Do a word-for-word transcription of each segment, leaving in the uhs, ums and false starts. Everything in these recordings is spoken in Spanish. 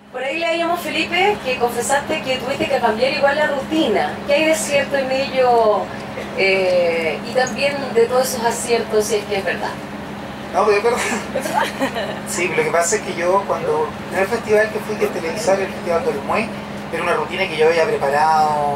Por ahí leíamos, Felipe, que confesaste que tuviste que cambiar igual la rutina. ¿Qué hay de cierto en ello? Eh, y también de todos esos aciertos, si es que es verdad. No, pero es verdad. Sí, lo que pasa es que yo cuando en el festival que fui que televisar, el Festival del Olmué, era una rutina que yo había preparado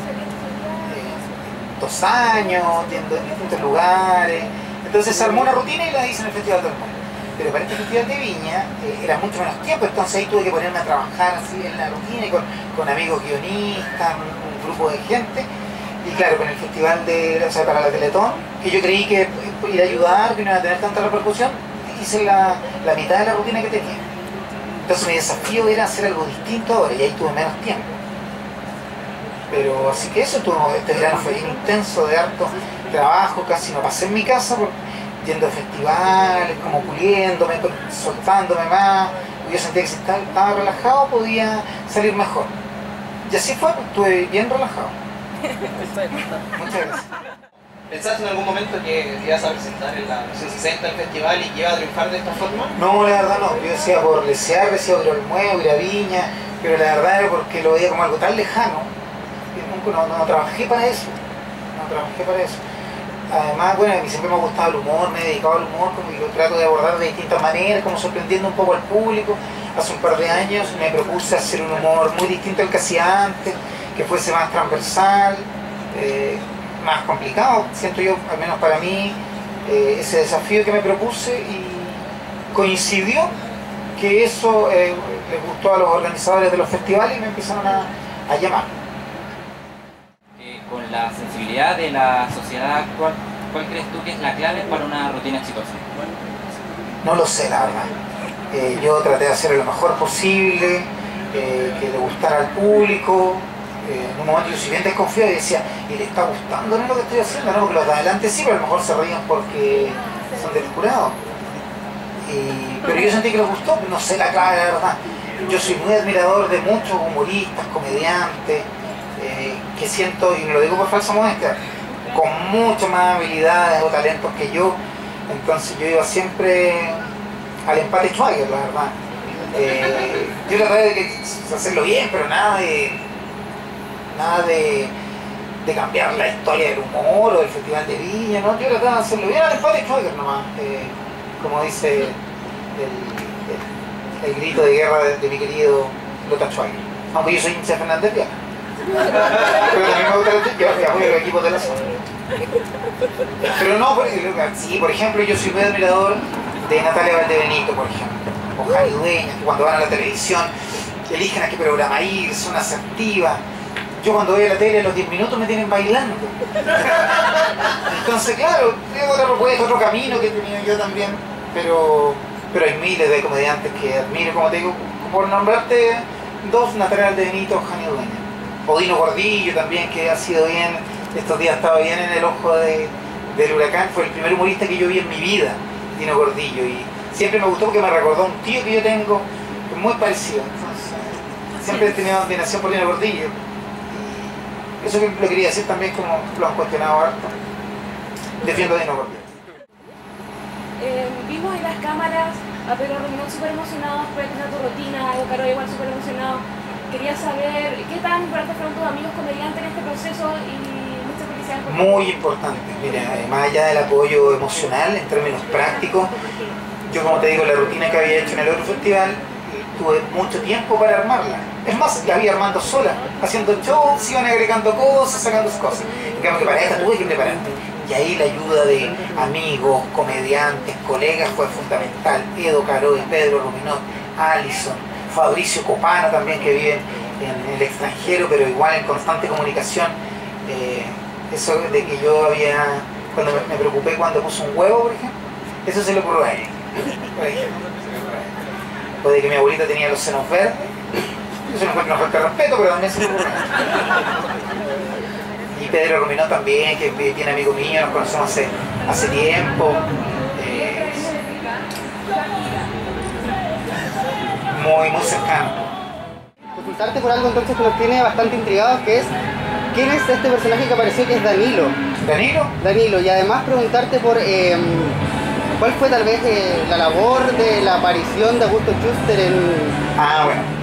eh, dos años, yendo en distintos lugares. Entonces se armó una rutina y la hice en el Festival del Olmué. Pero para este Festival de Viña eh, era mucho menos tiempo, entonces ahí tuve que ponerme a trabajar así en la rutina y con, con amigos guionistas, un, un grupo de gente. Y claro, con el festival de, o sea, para la Teletón, que yo creí que iba a ayudar, que no iba a tener tanta repercusión, hice la, la mitad de la rutina que tenía. Entonces mi desafío era hacer algo distinto ahora y ahí tuve menos tiempo. Pero así que eso, tuvo, este verano fue bien intenso, de harto trabajo, casi no pasé en mi casa, por, yendo a festivales, como puliéndome, soltándome más. Yo sentía que si estaba, estaba relajado podía salir mejor. Y así fue, estuve bien relajado. Muchas gracias. ¿Pensaste en algún momento que ibas a presentar en la versión sesenta del festival y que iba a triunfar de esta forma? No, la verdad no. Yo decía por desear, decía por el Muevo, ir a Viña, pero la verdad era porque lo veía como algo tan lejano que nunca no, no trabajé para eso. No trabajé para eso. Además, bueno, a mí siempre me ha gustado el humor, me he dedicado al humor, como que lo trato de abordar de distintas maneras, como sorprendiendo un poco al público. Hace un par de años me propuse hacer un humor muy distinto al que hacía antes, que fuese más transversal, eh, más complicado, siento yo, al menos para mí, eh, ese desafío que me propuse, y coincidió que eso eh, les gustó a los organizadores de los festivales y me empezaron a, a llamar. Eh, con la sensibilidad de la sociedad actual, ¿cuál crees tú que es la clave para una rutina exitosa? No lo sé, la verdad. Eh, yo traté de hacer lo mejor posible, eh, que le gustara al público. Eh, en un momento yo si bien desconfiado y decía, ¿y le está gustando no lo que estoy haciendo? No, porque los de adelante sí, pero a lo mejor se ríen porque son del jurado. Y, pero yo sentí que les gustó, no sé la clave, la verdad. Yo soy muy admirador de muchos humoristas, comediantes, eh, que siento, y me lo digo por falsa modestia, con mucho más habilidades o talentos que yo. Entonces yo iba siempre al empate Schweiger, la verdad. Eh, yo traté de que, hacerlo bien, pero nada de nada de, de cambiar la historia del humor o del Festival de Viña, ¿no? Yo trataba de hacerlo bien al empate Schweiger nomás, eh, como dice el, el, el grito de guerra de, de mi querido Lota Schweiger. Aunque yo soy hincha de Fernández Vial. Pero también me gusta el, yo apoyo a los equipos de la zona. Pero no, por, sí, por ejemplo, yo soy muy admirador de Natalia Valdebenito, por ejemplo, o Jani Dueñas, que cuando van a la televisión eligen a qué programa ir, son asertivas. Yo cuando voy a la tele a los diez minutos me tienen bailando. Entonces, claro, tengo otra propuesta, otro camino que he tenido yo también, pero, pero hay miles de comediantes que admiro, como te digo, por nombrarte dos, Natalia Valdebenito, Jani Dueñas. O Dino Gordillo también, que ha sido bien, estos días estaba bien en el ojo de, del huracán, fue el primer humorista que yo vi en mi vida, Dino Gordillo, y siempre me gustó porque me recordó a un tío que yo tengo, muy parecido, entonces siempre he tenido admiración por Dino Gordillo. Y eso lo quería decir también, como lo han cuestionado harto. Defiendo a Dino Gordillo. Eh, vimos en las cámaras a Pedro Ruminot súper emocionado después de tu rutina, a Edo Caroe igual súper emocionado. Quería saber qué tan importantes fueron tus amigos comediantes en este proceso y muchas felicidades por Muy importante, mira, más allá del apoyo emocional en términos prácticos, yo como te digo, la rutina que había hecho en el otro festival, tuve mucho tiempo para armarla. Es más, la había armando sola, haciendo shows, iban agregando cosas, sacando cosas. En cambio que para esta tuve que prepararme. Y ahí la ayuda de amigos, comediantes, colegas fue fundamental. Edo Caroe, Pedro Ruminot, Alison, Fabricio Copano también, que vive en el extranjero, pero igual en constante comunicación. Eh, eso de que yo había, cuando me, me preocupé cuando puse un huevo, por ejemplo, eso se lo ocurrió a él, por ejemplo. O de que mi abuelita tenía los senos verdes, eso no fue que no falta respeto, pero también se lo ocurrió. Y Pedro Ruminot también, que es bien amigo mío, nos conocemos hace, hace tiempo. Eh, muy, muy cercano. Consultarte por algo entonces que nos tiene bastante intrigados, que es ¿quién es este personaje que apareció, que es Danilo? ¿Danilo? Danilo, y además preguntarte por eh, ¿cuál fue tal vez eh, la labor de la aparición de Augusto Schuster en... Ah, bueno.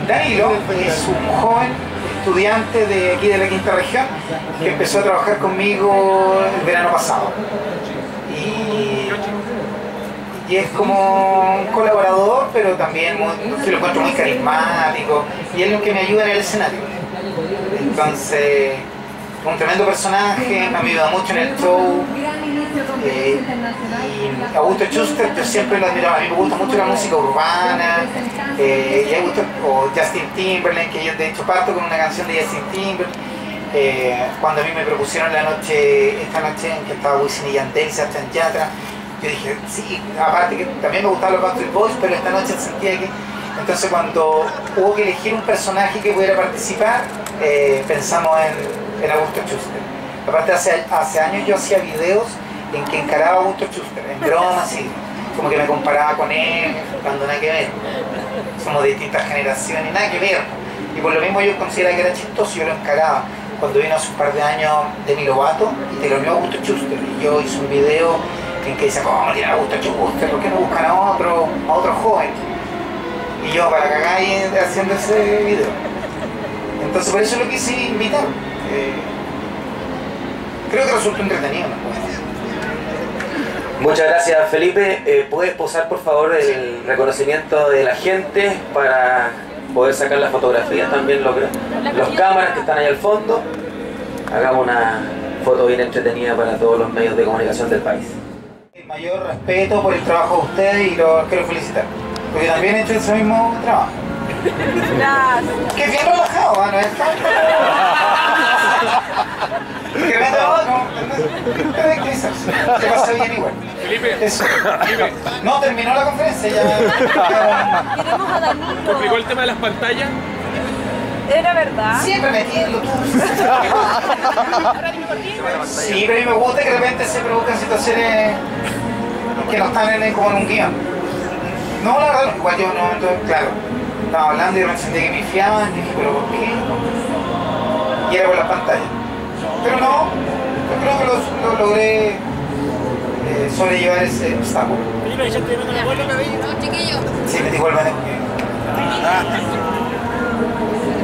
Danilo es un joven estudiante de aquí de la quinta región que empezó a trabajar conmigo el verano pasado. Y, y es como un colaborador, pero también muy, que lo encuentro muy carismático y es lo que me ayuda en el escenario. Entonces, un tremendo personaje, me ayuda mucho en el show. Eh, y Augusto Schuster, yo siempre lo admiraba. A mí me gusta mucho la música urbana, eh, y Augusto, o Justin Timberlake, que yo de hecho parto con una canción de Justin Timberlake. Eh, cuando a mí me propusieron la noche, esta noche en que estaba Wisin y Yandel, Sebastián Yatra, yo dije, sí, aparte que también me gustaban los Backstreet Boys, pero esta noche sentía que... Entonces cuando hubo que elegir un personaje que pudiera participar, eh, pensamos en, en Augusto Schuster. Aparte hace, hace años yo hacía videos en que encaraba a Augusto Schuster, en bromas, y como que me comparaba con él, cuando nada que ver. Somos de distintas generaciones, nada que ver. Y por lo mismo yo consideraba que era chistoso, yo lo encaraba. Cuando vino hace un par de años Demi Lovato y te lo vio Augusto Schuster, y yo hice un video en que dice, ¿cómo tiene a Augusto Schuster? ¿Por qué no buscan a otro, a otro joven? Y yo para cagar ahí haciendo ese video. Entonces por eso lo quise invitar. Eh, creo que resultó entretenido, ¿no? Muchas gracias, Felipe. Eh, ¿Puedes posar por favor el reconocimiento de la gente para poder sacar las fotografías también, los, los cámaras que están ahí al fondo? Hagamos una foto bien entretenida para todos los medios de comunicación del país. El mayor respeto por el trabajo de ustedes y los quiero felicitar, porque también he hecho ese mismo trabajo. Gracias. Que es bien relajado, ¿no? Es tan... que me no, no, no hay que avisarse. Se pasa bien igual. Felipe, Eso. Felipe. No, terminó la conferencia, ya... Queremos a Danilo. ¿Te explicó el tema de las pantallas? ¿Era verdad? Siempre metiendo tú. Sí, pero a mí me gusta que de repente se produzcan situaciones que no están en, como en un guión. No, la verdad, igual yo no, entonces, claro, estaba hablando y me sentí que me fiaban, y dije, pero ¿por qué? Y era por la pantalla. Pero no, yo creo que lo, lo logré eh, sobrellevar ese obstáculo. Felipe, ¿ya estoy viendo la bola? No, chiquillo. Sí, me dijo el baño.